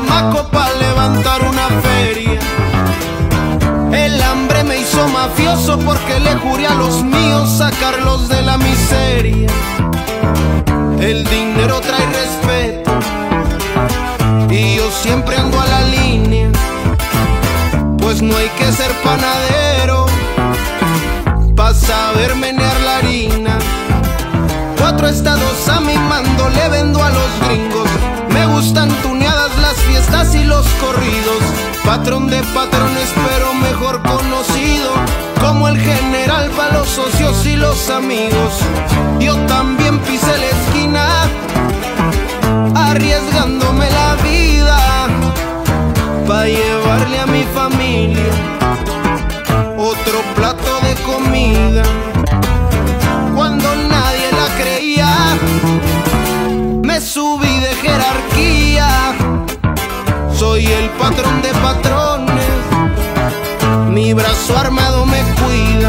chamaco pa' levantar una feria. El hambre me hizo mafioso porque le juré a los míos sacarlos de la miseria. El dinero trae respeto y yo siempre ando a la línea, pues no hay que ser panadero pa' saber menear la harina. 4 estados a mi mando le vendo a los gringos. Me gustan tuneadas las fiestas y los corridos. Patrón de patrones pero mejor conocido como el general pa' los socios y los amigos. Yo también pisé la esquina arriesgándome la vida pa' llevarle a mi familia otro plato de comida. Cuando nadie la creía, me subí de jerarquía. Soy el patrón de patrones, mi brazo armado me cuida.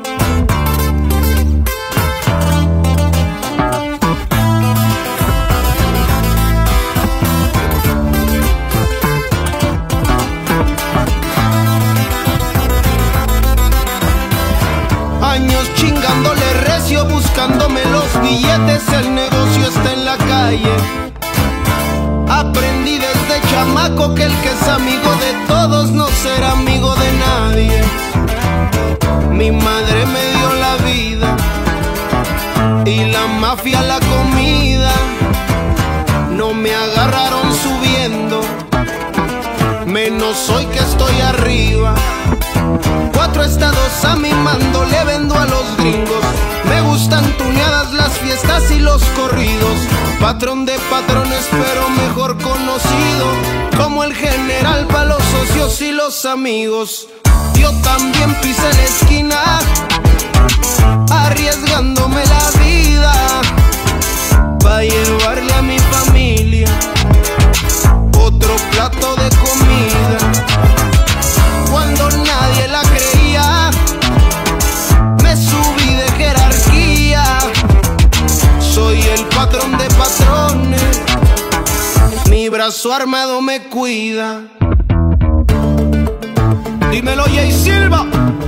Años chingándole recio, buscándome los billetes, el negocio está en la calle. Aprendí desde chamaco que el que es amigo de todos no será amigo de nadie. Mi madre me dio la vida y la mafia la comida. No me agarraron subiendo, menos hoy que estoy arriba. 4 estados a mi mando le vendo a los gringos. Me gustan tuneadas las fiestas y los corridos. Patrón de patrones pero mejor conocido como el general pa' los socios y los amigos. Yo también pisé la esquina arriesgándome la vida pa' llevarle a mi familia otro plato de comida. Cuando nadie la creía, me subí de jerarquía. Soy el patrón de patrones, mi brazo armado me cuida. Dímelo, Jay Silva.